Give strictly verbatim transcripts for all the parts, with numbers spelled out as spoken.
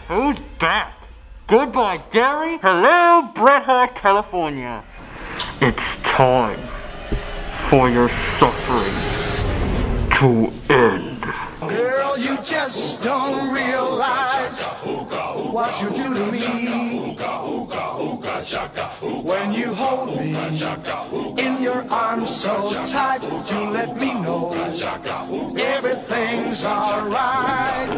Who's back? Goodbye, Derry. Hello, Bret Harte, California. It's time for your suffering to end. Girl, you just don't realize what you do to me. When you hold me in your arms so tight, you let me know everything's alright.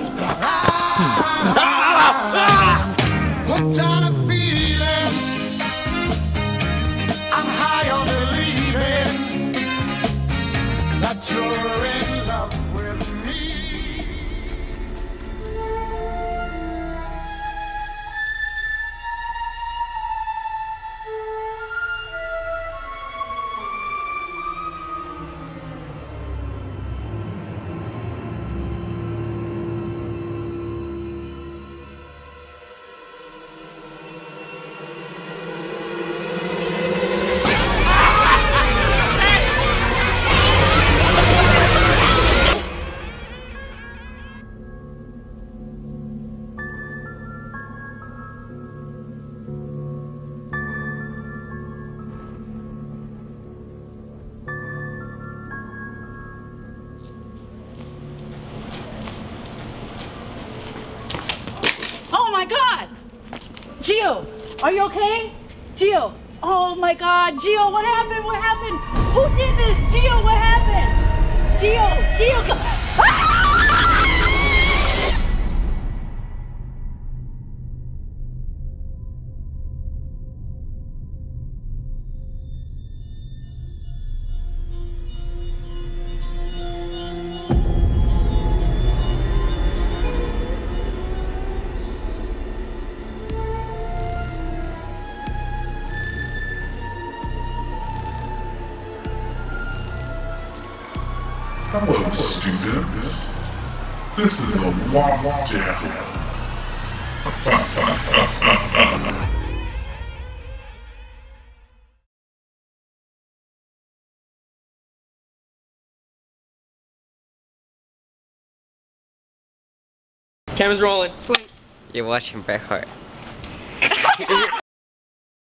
I'm hooked on a feeling, I'm high on believing that you're in love with me. Oh my God! Gio, are you okay? Gio, oh my God, Gio, what happened? What happened? Who did this? Gio, what happened? Gio, Gio, go- ah! Hello, students. This is a lockdown. Camera's rolling. You're watching Bret Harte.